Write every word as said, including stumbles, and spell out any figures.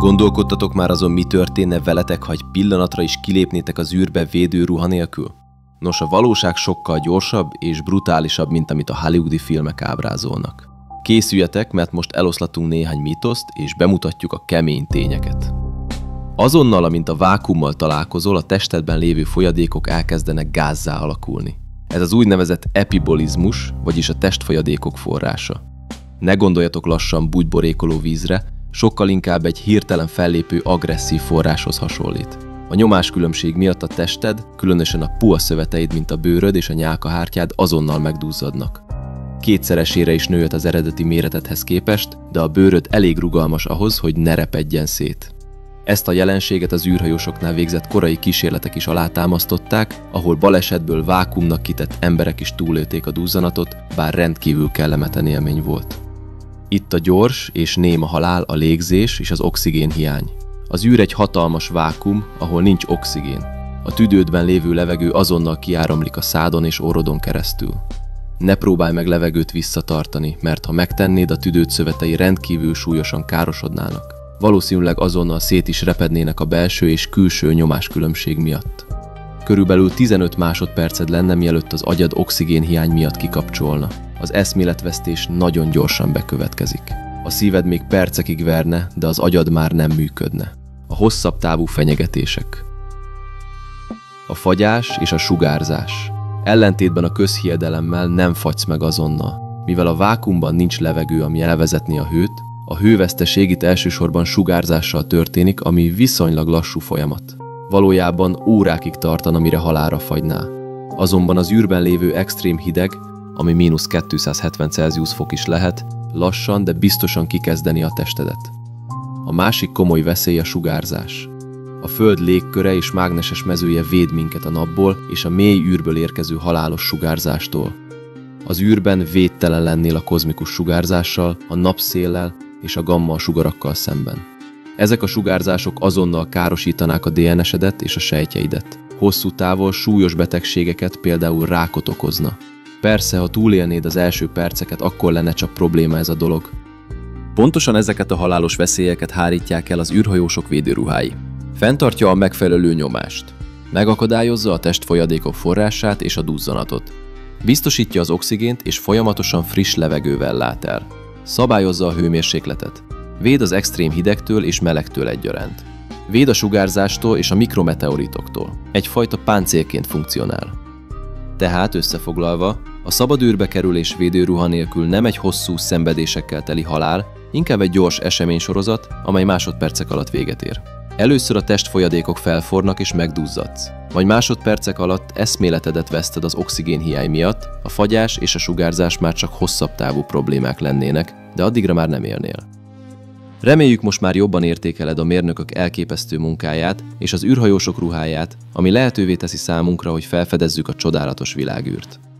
Gondolkodtatok már azon, mi történne veletek, ha egy pillanatra is kilépnétek az űrbe védőruha nélkül? Nos, a valóság sokkal gyorsabb és brutálisabb, mint amit a hollywoodi filmek ábrázolnak. Készüljetek, mert most eloszlatunk néhány mítoszt, és bemutatjuk a kemény tényeket. Azonnal, amint a vákuummal találkozol, a testedben lévő folyadékok elkezdenek gázzá alakulni. Ez az úgynevezett epibolizmus, vagyis a testfolyadékok forrása. Ne gondoljatok lassan bugyborékoló vízre, sokkal inkább egy hirtelen fellépő agresszív forráshoz hasonlít. A nyomáskülönbség miatt a tested, különösen a puha szöveteid, mint a bőröd és a nyálkahártyád azonnal megduzzadnak. Kétszeresére is nőtt az eredeti méretedhez képest, de a bőröd elég rugalmas ahhoz, hogy ne repedjen szét. Ezt a jelenséget az űrhajósoknál végzett korai kísérletek is alátámasztották, ahol balesetből vákuumnak kitett emberek is túlélték a duzzanatot, bár rendkívül kellemetlen élmény volt. Itt a gyors és néma halál, a légzés és az oxigén hiány. Az űr egy hatalmas vákuum, ahol nincs oxigén. A tüdődben lévő levegő azonnal kiáramlik a szádon és orrodon keresztül. Ne próbálj meg levegőt visszatartani, mert ha megtennéd, a tüdőd szövetei rendkívül súlyosan károsodnának. Valószínűleg azonnal szét is repednének a belső és külső nyomáskülönbség miatt. Körülbelül tizenöt másodperced lenne, mielőtt az agyad oxigénhiány miatt kikapcsolna. Az eszméletvesztés nagyon gyorsan bekövetkezik. A szíved még percekig verne, de az agyad már nem működne. A hosszabb távú fenyegetések. A fagyás és a sugárzás. Ellentétben a közhiedelemmel nem fagysz meg azonnal. Mivel a vákuumban nincs levegő, ami elvezetné a hőt, a hőveszteség itt elsősorban sugárzással történik, ami viszonylag lassú folyamat. Valójában órákig tartana, mire halálra fagynál. Azonban az űrben lévő extrém hideg, ami mínusz kétszázhetven Celsius fok is lehet, lassan, de biztosan kikezdeni a testedet. A másik komoly veszély a sugárzás. A Föld légköre és mágneses mezője véd minket a napból és a mély űrből érkező halálos sugárzástól. Az űrben védtelen lennél a kozmikus sugárzással, a napszéllel és a gamma sugarakkal szemben. Ezek a sugárzások azonnal károsítanák a dé en esedet és a sejtjeidet. Hosszú távon súlyos betegségeket, például rákot okozna. Persze, ha túlélnéd az első perceket, akkor lenne csak probléma ez a dolog. Pontosan ezeket a halálos veszélyeket hárítják el az űrhajósok védőruhái. Fenntartja a megfelelő nyomást. Megakadályozza a testfolyadékok forrását és a duzzanatot. Biztosítja az oxigént és folyamatosan friss levegővel lát el. Szabályozza a hőmérsékletet. Véd az extrém hidegtől és melegtől egyaránt. Véd a sugárzástól és a mikrometeoritoktól. Egyfajta páncélként funkcionál. Tehát összefoglalva, a szabad űrbe kerülés védőruha nélkül nem egy hosszú, szenvedésekkel teli halál, inkább egy gyors eseménysorozat, amely másodpercek alatt véget ér. Először a testfolyadékok felfornak és megduzzadsz, majd másodpercek alatt eszméletedet veszted az oxigénhiány miatt, a fagyás és a sugárzás már csak hosszabb távú problémák lennének, de addigra már nem élnél. Reméljük, most már jobban értékeled a mérnökök elképesztő munkáját és az űrhajósok ruháját, ami lehetővé teszi számunkra, hogy felfedezzük a csodálatos világűrt.